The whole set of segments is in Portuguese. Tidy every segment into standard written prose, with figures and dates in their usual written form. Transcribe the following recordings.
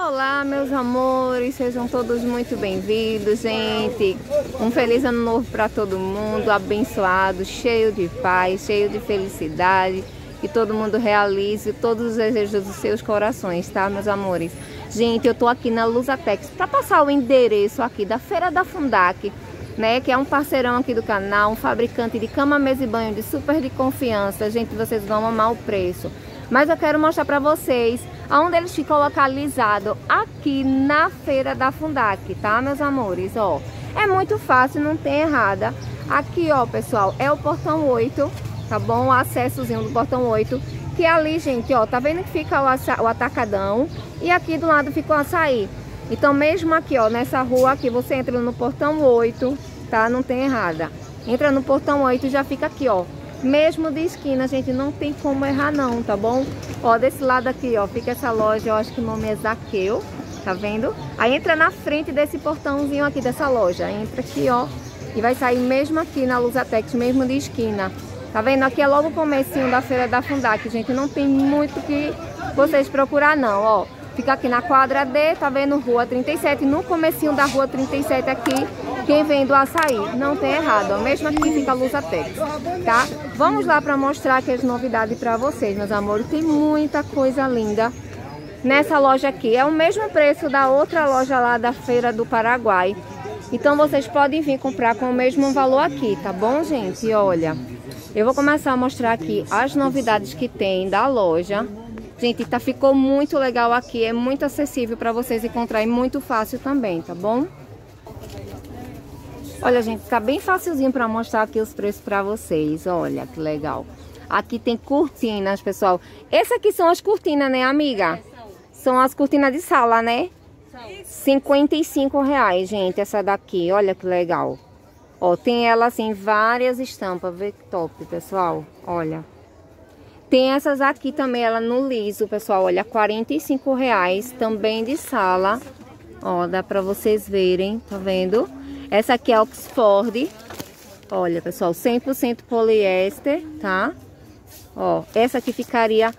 Olá, meus amores, sejam todos muito bem-vindos, gente. Um feliz ano novo para todo mundo, abençoado, cheio de paz, cheio de felicidade. Que todo mundo realize todos os desejos dos seus corações, tá, meus amores? Gente, eu tô aqui na Lusatex para passar o endereço aqui da Feira da Fundac, né? Que é um parceirão aqui do canal, um fabricante de cama, mesa e banho de super de confiança. Gente, vocês vão amar o preço. Mas eu quero mostrar para vocês aonde eles ficam localizados aqui na Feira da Fundac, tá, meus amores? Ó, é muito fácil, não tem errada. Aqui, ó, pessoal, é o portão 8, tá bom? O acessozinho do portão 8, que ali, gente, ó, tá vendo que fica o atacadão e aqui do lado fica o açaí. Então, mesmo aqui, ó, nessa rua aqui, você entra no portão 8, tá? Não tem errada. Entra no portão 8 e já fica aqui, ó. Mesmo de esquina, gente, não tem como errar não, tá bom? Ó, desse lado aqui, ó, fica essa loja, eu acho que o nome é Zaqueu, tá vendo? Aí entra na frente desse portãozinho aqui dessa loja, entra aqui, ó, e vai sair mesmo aqui na Lusatex, mesmo de esquina. Tá vendo? Aqui é logo o comecinho da Feira da Fundac, gente, não tem muito que vocês procurar não, ó. Fica aqui na quadra D, tá vendo? Rua 37, no comecinho da rua 37 aqui, quem vem do açaí, não tem errado, ó. Mesmo aqui fica a Lusatex, tá? Vamos lá para mostrar aqui as novidades para vocês, meus amores. Tem muita coisa linda nessa loja aqui. É o mesmo preço da outra loja lá da Feira do Paraguai. Então vocês podem vir comprar com o mesmo valor aqui, tá bom, gente? E olha, eu vou começar a mostrar aqui as novidades que tem da loja. Gente, ficou muito legal aqui, é muito acessível para vocês encontrar e muito fácil também, tá bom? Olha, gente, tá bem facilzinho para mostrar aqui os preços para vocês, olha que legal. Aqui tem cortinas, pessoal. Essas aqui são as cortinas, né, amiga? São as cortinas de sala, né? R$55, gente, essa daqui, olha que legal. Ó, tem ela assim, várias estampas, vê que top, pessoal, olha. Tem essas aqui também, ela no liso, pessoal, olha, R$45, também de sala. Ó, dá pra vocês verem, tá vendo? Essa aqui é Oxford. Olha, pessoal, 100% poliéster, tá? Ó, essa aqui ficaria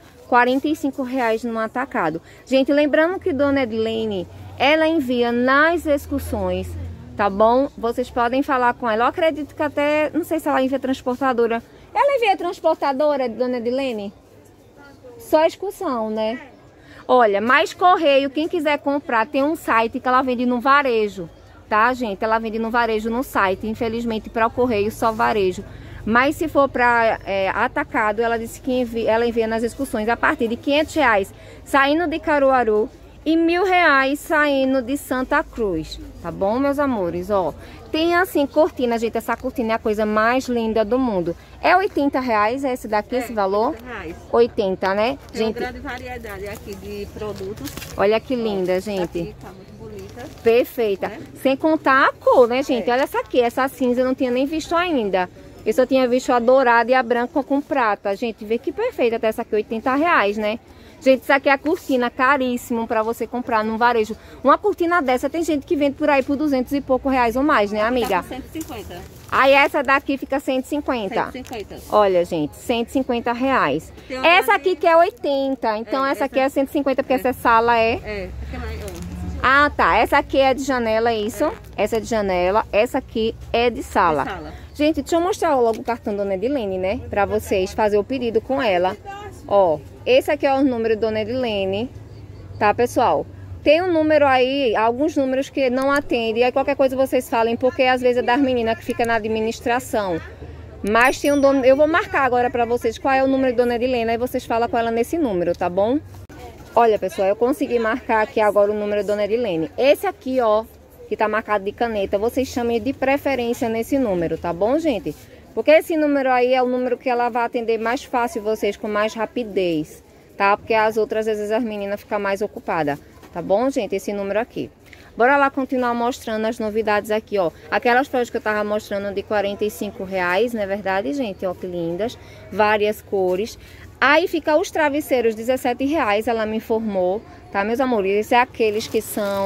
R$45 no atacado. Gente, lembrando que Dona Edilene, ela envia nas excursões, tá bom? Vocês podem falar com ela. Eu acredito que até, não sei se ela envia transportadora. Ela envia transportadora, Dona Edilene? Só excursão, né? Olha, mais correio, quem quiser comprar, tem um site que ela vende no varejo, tá, gente? Ela vende no varejo no site, infelizmente para o correio só varejo. Mas se for para atacado, ela disse que ela envia nas excursões a partir de R$500 saindo de Caruaru e R$1.000 saindo de Santa Cruz, tá bom, meus amores? Ó, tem assim cortina, gente, essa cortina é a coisa mais linda do mundo. É R$80 esse daqui, esse valor? R$80, 80, né? Tem gente, uma grande variedade aqui de produtos. Olha que linda, gente. Aqui tá muito bonita. Perfeita. Né? Sem contar a cor, né, gente? Olha essa aqui, essa cinza eu não tinha nem visto ainda. Eu só tinha visto a dourada e a branca com prata. Gente, vê que perfeita até essa aqui, R$80, né? Gente, isso aqui é a cortina, caríssimo para você comprar num varejo. Uma cortina dessa, tem gente que vende por aí por 200 e pouco reais ou mais, né, amiga? Tá 150. Aí essa daqui fica 150. 150. Olha, gente, R$150. Essa aqui que é 80, então essa aqui é 150, porque essa sala é... Ah, tá. Essa aqui é de janela, é isso? Essa é de janela, essa aqui é de sala. Gente, deixa eu mostrar logo o cartão Dona Edilene, né? Pra vocês fazer o pedido com ela. Ó, esse aqui é o número de Dona Edilene, tá, pessoal? Tem um número aí, alguns números que não atendem, aí qualquer coisa vocês falem, porque às vezes é das meninas que fica na administração. Mas tem um dono, eu vou marcar agora pra vocês qual é o número de Dona Edilene, aí vocês falam com ela nesse número, tá bom? Olha, pessoal, eu consegui marcar aqui agora o número de Dona Edilene. Esse aqui, ó, que tá marcado de caneta, vocês chamem de preferência nesse número, tá bom, gente? Porque esse número aí é o número que ela vai atender mais fácil vocês, com mais rapidez, tá? Porque as outras, às vezes, as meninas ficam mais ocupadas, tá bom, gente? Esse número aqui. Bora lá continuar mostrando as novidades aqui, ó. Aquelas flores que eu tava mostrando de R$45, não é verdade, gente? Ó, que lindas. Várias cores. Aí fica os travesseiros, R$17, ela me informou, tá, meus amores? Esses é aqueles que são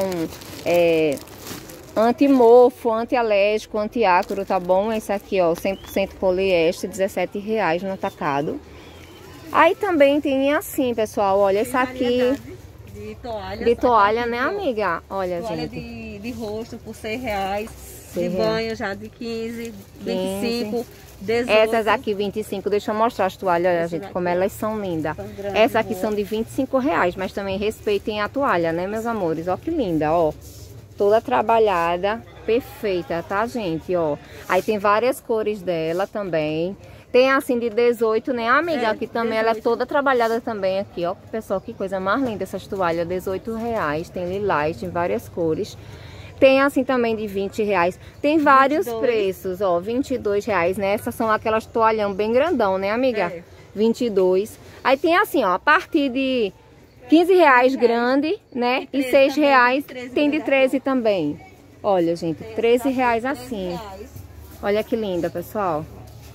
anti-mofo, anti-alérgico, anti-ácaro, tá bom? Esse aqui, ó, 100% poliéster, R$17 no atacado. Aí também tem assim, pessoal, olha, esse aqui de toalha. De toalha, né, amiga? Olha, Toalha gente. de rosto por R$6. De R$6. banho já de 15, 25, 18. Essas aqui 25, deixa eu mostrar as toalhas, olha, gente, como elas são lindas. Essas aqui são de R$25, mas também respeitem a toalha, né, meus amores? Ó que linda, ó. Toda trabalhada, perfeita, tá, gente, ó. Aí tem várias cores dela também. Tem assim de 18, né, amiga? Aqui também 18. Ela é toda trabalhada também aqui, ó. Pessoal, que coisa mais linda essas toalhas, R$18. Tem lilás, tem várias cores. Tem assim também de R$20. Tem vários 22. Preços, ó, R$22, né? Essas são aquelas toalhão bem grandão, né, amiga? 22. Aí tem assim, ó, a partir de R$15 grande, né? E R$6 tem de 13 também. Olha, gente, R$13 assim. Olha que linda, pessoal.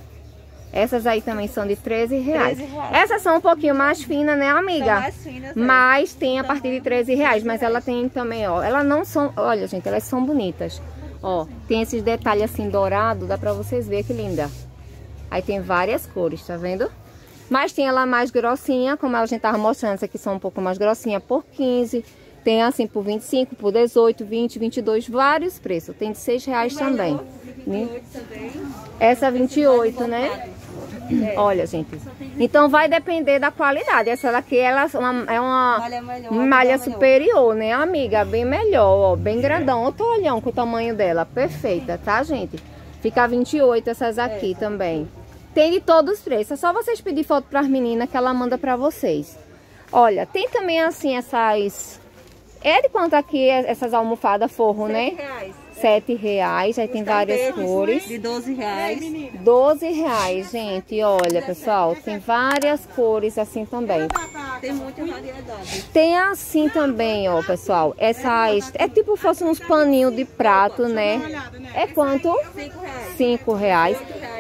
Essas aí também são de R$13. Essas são um pouquinho mais finas, né, amiga? São mais finas, mas tem a partir de R$13. Mas ela tem também, ó. Elas não são... Olha, gente, elas são bonitas. Ó, tem esses detalhes assim dourado. Dá pra vocês verem que linda. Aí tem várias cores, tá vendo? Mas tem ela mais grossinha, como a gente tava mostrando. Essas aqui são um pouco mais grossinha por 15. Tem assim por 25, por 18, 20, 22. Vários preços. Tem de R$6 também. 28 também. Essa 28, né? Olha, gente, então vai depender da qualidade. Essa daqui ela é uma malha superior, né, amiga? Bem melhor, ó, bem grandão. Olha o olhão com o tamanho dela, perfeita, tá, gente? Fica 28 essas aqui também. Tem de todos os preços, é só vocês pedir foto para as meninas que ela manda para vocês. Olha, tem também assim essas... É de quanto aqui essas almofadas forro, né? R$7. Aí tem várias cores. De R$12. R$12, gente. Olha, pessoal, tem várias cores assim também. Tem muita variedade. Tem assim também, ó, pessoal. Essas... É tipo fosse uns paninhos de prato, né? É quanto? R$5.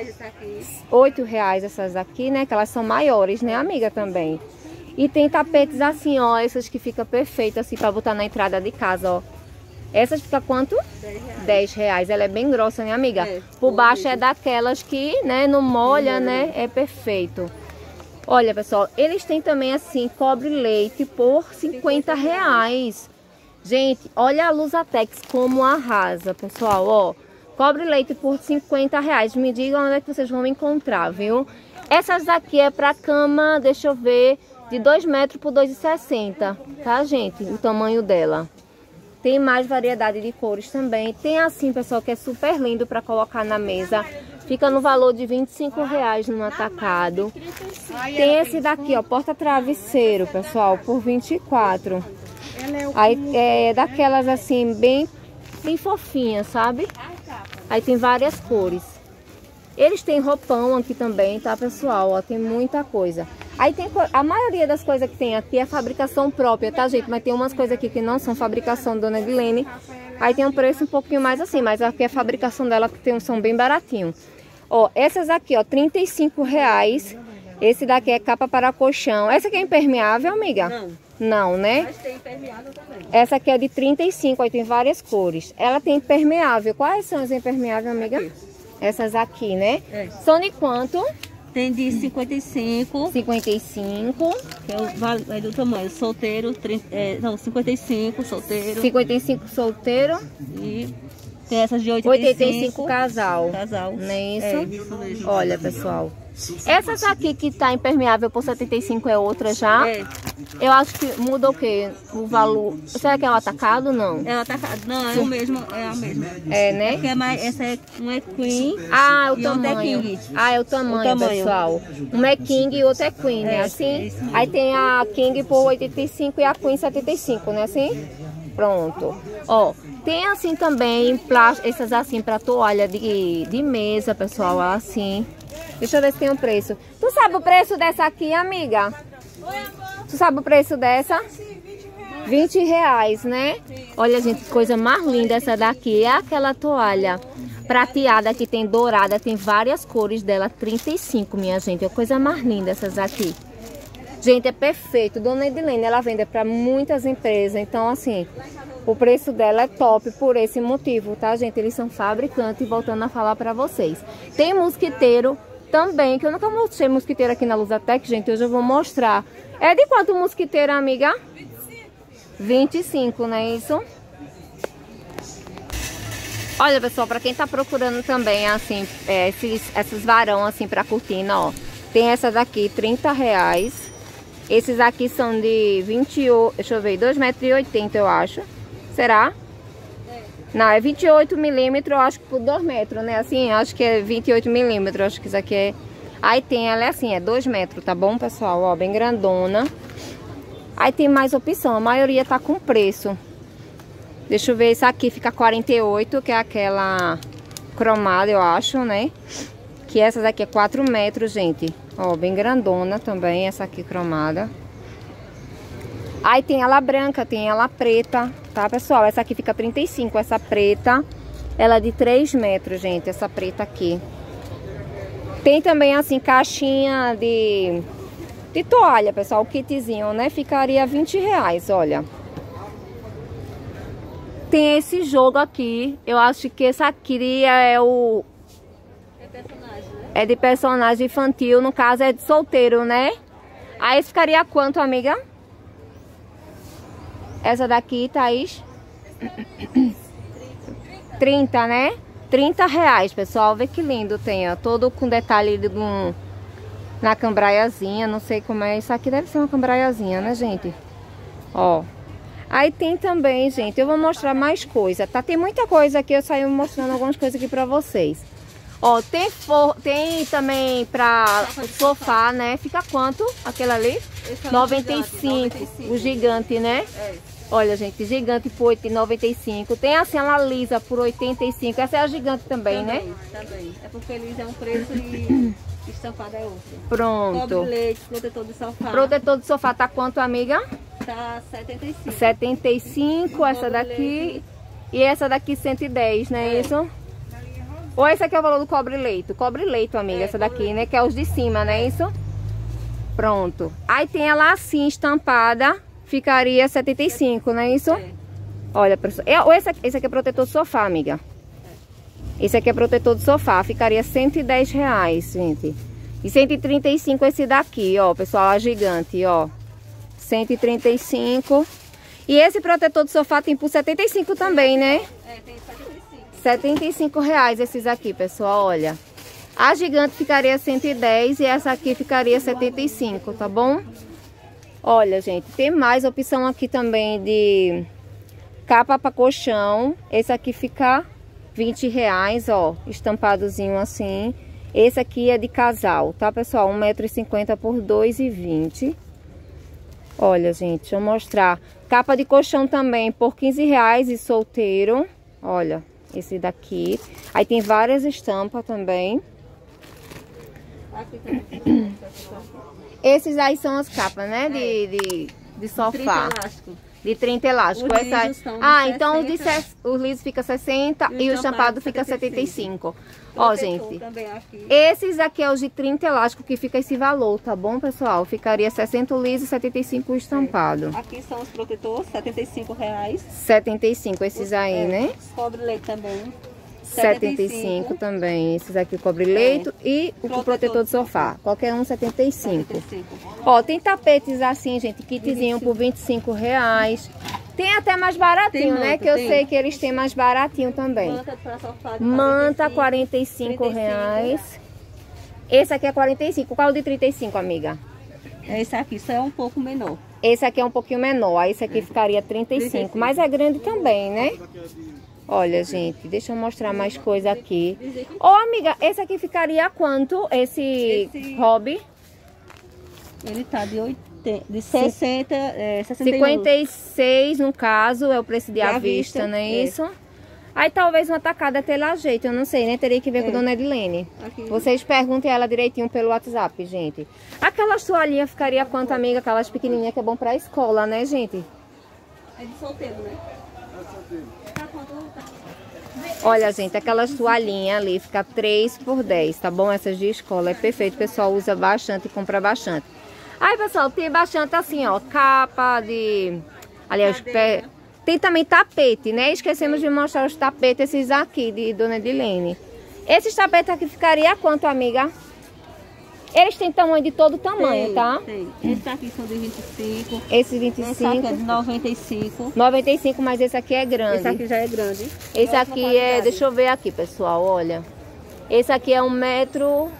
R$8 essas aqui, né? Que elas são maiores, né, amiga, também. E tem tapetes assim, ó. Essas que ficam perfeitas assim pra botar na entrada de casa, ó. Essas fica quanto? R$10. Ela é bem grossa, né, amiga? Por baixo é daquelas que, né, não molha, né? É perfeito. Olha, pessoal, eles têm também assim, cobre leite por R$50. Gente, olha a Luzatex como arrasa, pessoal, ó. Cobre leite por R$50. Me digam onde é que vocês vão encontrar, viu? Essas daqui é pra cama, deixa eu ver, de 2 metros por 2,60, tá, gente? O tamanho dela. Tem mais variedade de cores também. Tem assim, pessoal, que é super lindo para colocar na mesa. Fica no valor de R$25 no atacado. Tem esse daqui, ó, porta-travesseiro, pessoal, por R$24. Aí é daquelas assim, bem fofinhas, sabe? Aí tem várias cores. Eles têm roupão aqui também, tá, pessoal? Ó, tem muita coisa. Aí tem a maioria das coisas que tem aqui é fabricação própria, tá, gente? Mas tem umas coisas aqui que não são fabricação da Dona Edilene. Aí tem um preço um pouquinho mais assim, mas aqui a fabricação dela são bem baratinho. Ó, essas aqui, ó, R$35. Esse daqui é capa para colchão. Essa aqui é impermeável, amiga? Não. Não, né? Mas tem impermeável também. Essa aqui é de 35, aí tem várias cores. Ela tem impermeável. Quais são as impermeáveis, amiga? Aqui. Essas aqui, né? É. São de quanto? Tem de 55. 55. Que é do tamanho. Solteiro, 55, solteiro. 55 solteiro. E tem essas de 85 casal. Casal. Não é isso? É, isso mesmo. Olha, pessoal. Essas aqui que tá impermeável por 75 é outra já? É. Eu acho que muda o quê? O valor. Será que é o atacado? Não. É o atacado. Não, é o mesmo, é a mesma. É, né? Porque essa é um é Queen. Ah, é o tamanho. É King. Ah, é o tamanho, pessoal. Um é King e outro é Queen, né? Assim? Aí tem a King por 85 e a Queen 75, né? Assim? Pronto. Ó, tem assim também, essas assim pra toalha de mesa, pessoal, assim. Deixa eu ver se tem um preço. Tu sabe o preço dessa aqui, amiga? Oi, amor. Tu sabe o preço dessa? Sim, R$20, né? Olha, gente, que coisa mais linda essa daqui. É aquela toalha prateada que tem dourada, tem várias cores dela. 35, minha gente. É coisa mais linda essas aqui. Gente, é perfeito. Dona Edilene, ela vende para muitas empresas. Então, assim, o preço dela é top por esse motivo, tá, gente? Eles são fabricantes, voltando a falar para vocês. Tem mosquiteiro também, que eu nunca mostrei mosquiteiro aqui na Luzatex, gente. Hoje eu vou mostrar. É de quanto mosquiteiro, amiga? 25, não é isso? Olha, pessoal, para quem tá procurando também, assim, esses varão, assim, pra cortina, ó. Tem essa daqui, R$30. Esses aqui são de 28, deixa eu ver, 2,80 m, eu acho. Será? Não, é 28 milímetros, eu acho que por 2 metros, né? Assim, acho que é 28 milímetros, acho que isso aqui é... Aí tem ela, é assim, é 2 metros, tá bom, pessoal? Ó, bem grandona. Aí tem mais opção, a maioria tá com preço. Deixa eu ver, essa aqui fica 48, que é aquela cromada, eu acho, né? Que essa daqui é 4 metros, gente. Ó, bem grandona também, essa aqui cromada. Aí tem ela branca, tem ela preta, tá, pessoal? Essa aqui fica 35, essa preta, ela é de 3 metros, gente, essa preta aqui. Tem também, assim, caixinha de toalha, pessoal, o kitzinho, né? Ficaria R$20, olha. Tem esse jogo aqui, eu acho que esse aqui é o... É personagem, né? É de personagem infantil, no caso é de solteiro, né? Aí ficaria quanto, amiga? Essa daqui, Thaís? 30, né? R$30, pessoal. Vê que lindo tem, ó. Todo com detalhe na cambraiazinha. Não sei como é. Isso aqui deve ser uma cambraiazinha, né, gente? Ó. Aí tem também, gente. Eu vou mostrar mais coisa, tá? Tem muita coisa aqui. Eu saio mostrando algumas coisas aqui pra vocês. Ó, tem também pra o sofá, né? Fica quanto? Aquele ali? Esse é 95. O gigante, né? É. Olha, gente, gigante por 95. Tem assim a lisa por 85. Essa é a gigante também, né? Também. É porque lisa é um preço e estampada é outro. Pronto. Cobre-leite, protetor de sofá. Protetor de sofá tá quanto, amiga? Tá 75. 75, essa daqui. E essa daqui 110, né? É. Isso? Ou esse aqui é o valor do cobre-leito? Cobre-leito, amiga, essa daqui, né? Que é os de cima, né? Isso? Pronto. Aí tem ela assim, estampada. Ficaria 75, não é isso? É. Olha, pessoal. Esse aqui é protetor de sofá, amiga. Esse aqui é protetor de sofá. Ficaria R$110, gente. E 135 esse daqui, ó, pessoal, a gigante, ó. 135. E esse protetor de sofá tem por 75 também, né? É, tem 75. R$75 esses aqui, pessoal, olha. A gigante ficaria 110 e essa aqui ficaria 75, tá bom? Olha, gente, tem mais opção aqui também de capa para colchão. Esse aqui fica R$20, ó, estampadozinho assim. Esse aqui é de casal, tá, pessoal? 1,50 m por R$2,20. Olha, gente, deixa eu mostrar. Capa de colchão também por R$15 e solteiro. Olha, esse daqui. Aí tem várias estampas também. Aqui também. Esses aí são as capas, né? De sofá. 30 elástico. De 30 elástico. Os Essa... lisos são de então 60. Os lisos fica 60 e o estampado fica 75. Ó, gente. Também aqui. Esses aqui é os de 30 elástico que fica esse valor, tá bom, pessoal? Ficaria 60 o liso e 75 o estampado. Aqui são os protetores, R$75. 75 esses aí, né? Os cobre-leite também. 75 também. Esses aqui o cobre-leito e o protetor de sofá. Qualquer um 75. Ó, tem tapetes assim, gente, kitzinho por R$25. Tem até mais baratinho, Tem né? manta, Que eu tem. sei que eles têm mais baratinho também. Manta para sofá de Manta, R$45. R$45. Esse aqui é 45. Qual é o de 35, amiga? Esse aqui, isso é um pouco menor. Esse aqui é um pouquinho menor. Aí esse aqui ficaria 35. Mas é grande também, né? Olha, deixa eu mostrar mais coisa aqui. Ô, amiga, esse aqui ficaria quanto? Esse hobby? Ele tá de 60, 61. 56, no caso, é o preço de à vista, não é é. isso? Aí talvez uma tacada até lá jeito, eu não sei, né? Teria que ver com a dona Edilene. Aqui. Vocês perguntem ela direitinho pelo WhatsApp, gente. Aquelas toalhinhas ficaria quanto, amiga? Aquelas pequenininhas que é bom pra escola, né, gente? É de solteiro, né? Tá quanto? Olha, gente, aquelas toalhinhas ali fica 3 por 10, tá bom? Essas de escola é perfeito, o pessoal usa bastante e compra bastante. Aí, pessoal, tem bastante assim, ó, capa de... Aliás, tem também tapete, né? Esquecemos de mostrar os tapetes, esses aqui, de Dona Edilene. Esses tapetes aqui ficaria quanto, amiga? Eles têm tamanho de todo tamanho, tá? Tem. Esses aqui são de 25. Esse 25. Esse aqui é de 95. 95, mas esse aqui é grande. Esse aqui já é grande. Esse aqui é, deixa eu ver aqui, pessoal, olha. Esse aqui é 1 metro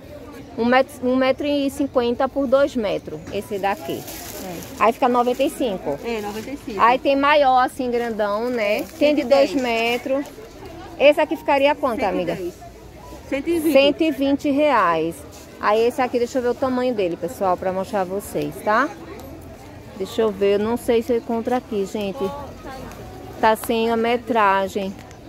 e 50 por 2 metros, esse daqui. Aí fica 95. É, 95. Aí tem maior, assim, grandão, né? Tem de 2 metros. Esse aqui ficaria quanto, 110. amiga? 120. 120 reais. Aí esse aqui, deixa eu ver o tamanho dele, pessoal, pra mostrar a vocês, tá? Deixa eu ver, eu não sei se eu encontro aqui, gente. Tá sem a metragem.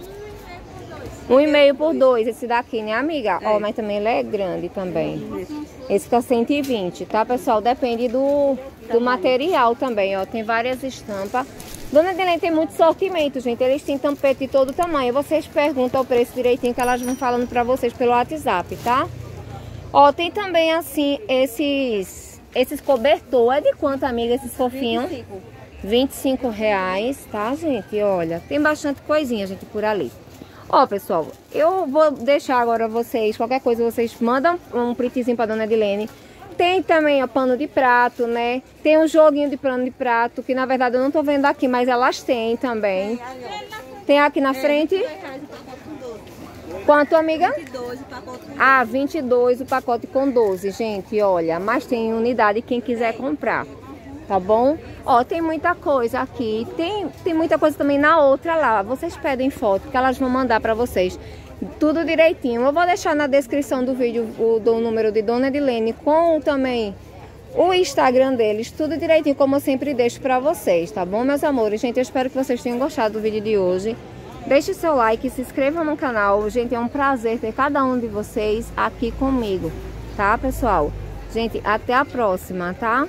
1,5 por 2, esse daqui, né, amiga? Ó, mas também ele é grande também. Esse fica 120, tá, pessoal? Depende do material também, ó. Tem várias estampas. Dona Edilene tem muito sortimento, gente. Eles têm tampete de todo tamanho. Vocês perguntam o preço direitinho que elas vão falando pra vocês pelo WhatsApp, tá? Ó, tem também, assim, esses cobertor. É de quanto, amiga, esses fofinhos? 25 reais, tá, gente? Olha, tem bastante coisinha, gente, por ali. Ó, pessoal, eu vou deixar agora vocês, qualquer coisa, vocês mandam um printzinho pra Dona Edilene. Tem também o pano de prato, né? Tem um joguinho de pano de prato, que na verdade eu não tô vendo aqui, mas elas têm também. Tem aqui na frente. Quanto, amiga? 22 o pacote com 12. Ah, 22 o pacote com 12, gente, olha. Mas tem unidade quem quiser comprar, tá bom? Ó, tem muita coisa aqui. Tem muita coisa também na outra lá. Vocês pedem foto que elas vão mandar pra vocês. Tudo direitinho. Eu vou deixar na descrição do vídeo o número de Dona Edilene com também o Instagram deles. Tudo direitinho, como eu sempre deixo pra vocês, tá bom, meus amores? Gente, eu espero que vocês tenham gostado do vídeo de hoje. Deixe seu like, se inscreva no canal. Gente, é um prazer ter cada um de vocês aqui comigo, tá, pessoal? Gente, até a próxima, tá?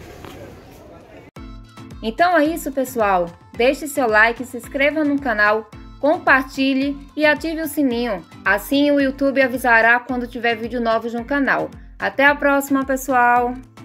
Então é isso, pessoal. Deixe seu like, se inscreva no canal, compartilhe e ative o sininho. Assim o YouTube avisará quando tiver vídeo novos no canal. Até a próxima, pessoal!